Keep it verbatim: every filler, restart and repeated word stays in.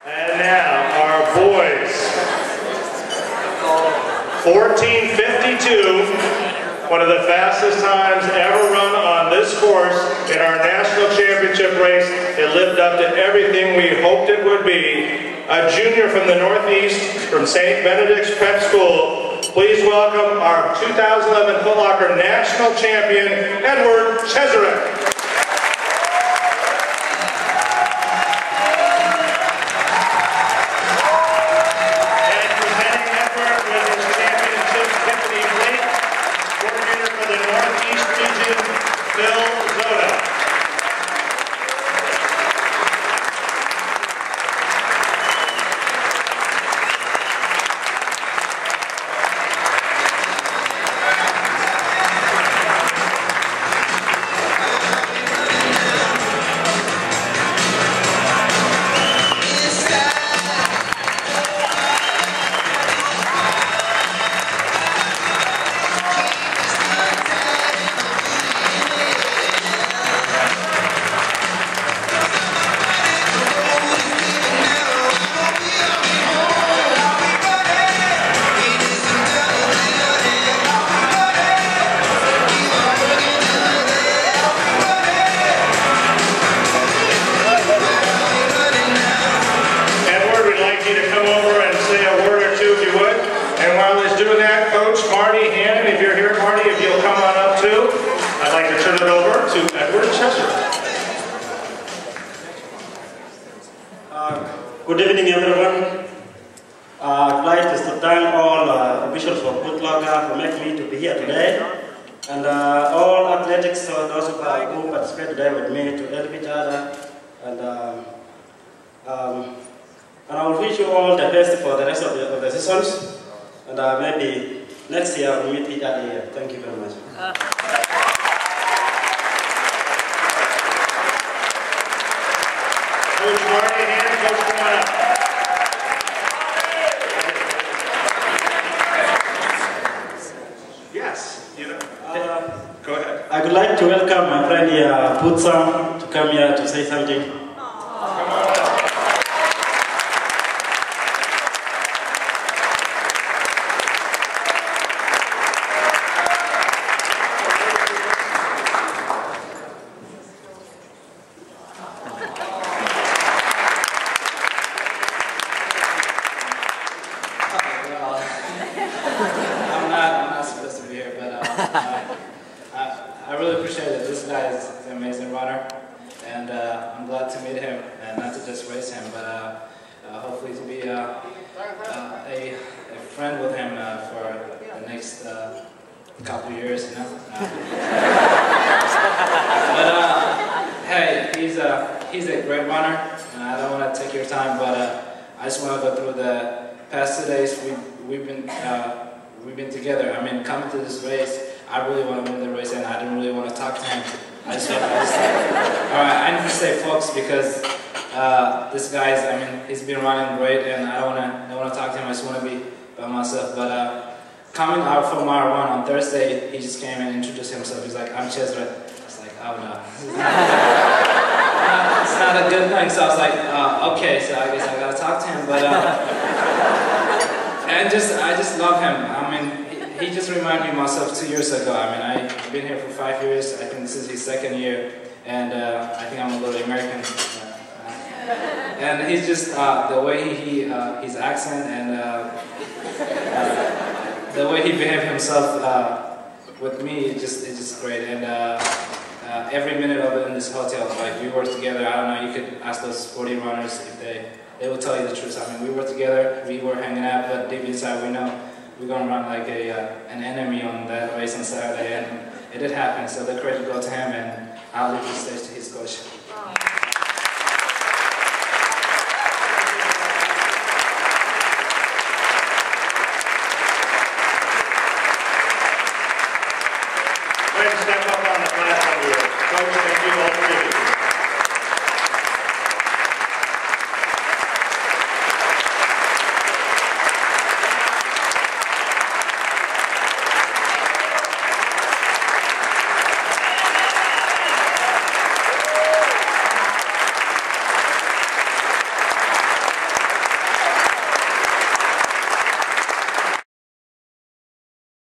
And now our boys, fourteen fifty-two, one of the fastest times ever run on this course in our national championship race. It lived up to everything we hoped it would be. A junior from the Northeast, from Saint Benedict's Prep School. Please welcome our two thousand eleven Foot Locker national champion, Edward Cheserek. Good evening, everyone. Uh, I'd like to thank all uh, officials of Foot Locker for making me to be here today, and uh, all athletics, uh, those who participate today with me to help each other, and um, um, and I will wish you all the best for the rest of the, of the seasons, and uh, maybe next year we'll meet each other here. Thank you very much. Uh. Coach Marty, hand, Coach, come on up. Yes, you know. Uh, Go ahead. I would like to welcome my friend here, Putsam, to come here to say something. Come on up. I really appreciate it. This guy is an amazing runner, and uh, I'm glad to meet him, and not to just race him, but uh, uh, hopefully to be uh, uh, a, a friend with him uh, for the next uh, couple of years, you know. Uh, but uh, hey, he's a he's a great runner, and I don't want to take your time, but uh, I just want to go through the past two days. We we've been uh, we've been together. I mean, coming to this race, I really want to win the race, and I didn't really want to talk to him. I just want to all right, I need to say folks, because uh, this guy's, I mean, he's been running great, and I don't want to, I don't want to talk to him. I just want to be by myself. But uh, coming out from our run on Thursday, he just came and introduced himself. He's like, "I'm Cheserek." I was like, "Oh no, it's not a good thing." So I was like, uh, "Okay, so I guess I gotta talk to him." But uh, and just, I just love him. I mean. He just reminded me of myself two years ago. I mean, I've been here for five years. I think this is his second year, and uh, I think I'm a little American. Uh, and he's just uh, the way he, uh, his accent and uh, uh, the way he behaved himself uh, with me, it's just, it's just great. And uh, uh, every minute of it in this hotel, like we were together. I don't know. You could ask those forty runners if they, they will tell you the truth. I mean, we were together. We were hanging out, but deep inside, we know we're going to run like a, uh, an enemy on that race on Saturday, and it did happen, so the credit go to him, and I'll leave the stage to his coach.